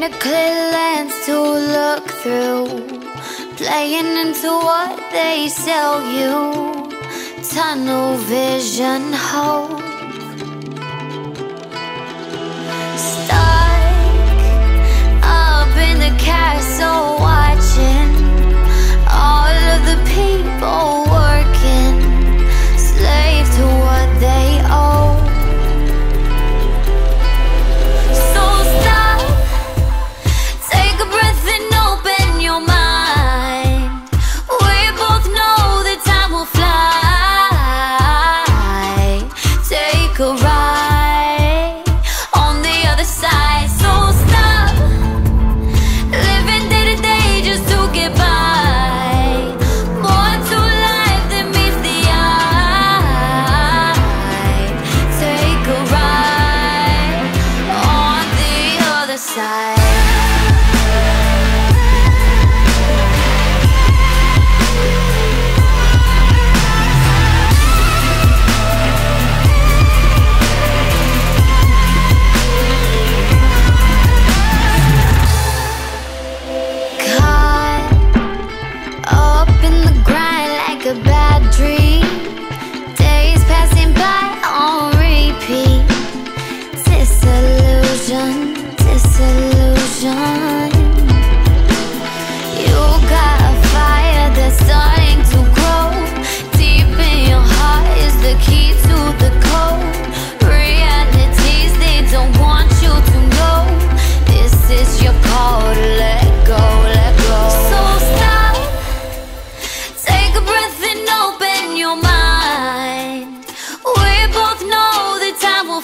a clear lens to look through, playing into what they sell you. Tunnel vision hope. Stuck up in the castle, watching all of the people working, slave to what they owe. So stop, take a breath and open your mind. We both know that time will fly. Take a ride on the other side. So stop living day to day just to get by. More to life than meets the eye. Take a ride on the other side. A bad dream, days passing by on repeat. Disillusion, disillusion. You got a fire that's starting to grow. Deep in your heart is the key to the code. Realities they don't want you to know. This is your call to let go, let go. So stop, take a breath and open your mind. We both know that time will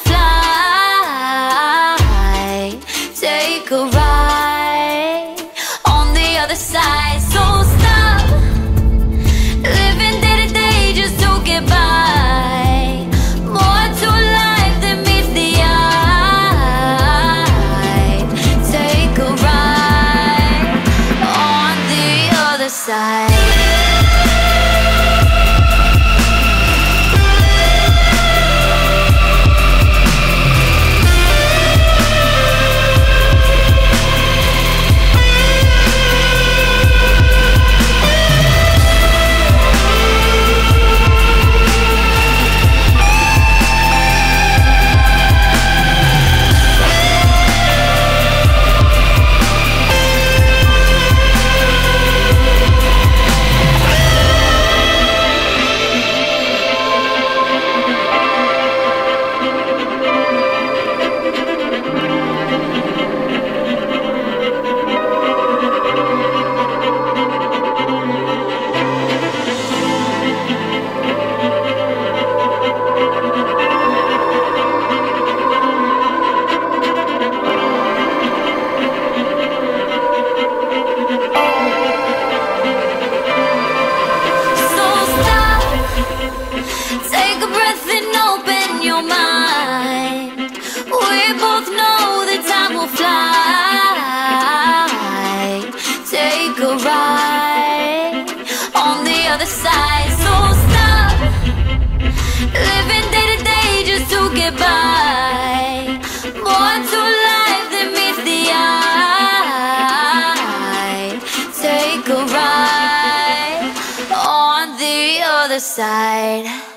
fly. Take a ride on the other side. So stop living day to day just to get by. More to life than meets the eye. Take a ride on the other side. Take a breath and open your mind. We both know that time will fly. Take a ride on the other side. So stop living day to day just to get by. More to life than meets the eye. Take a ride on the other side.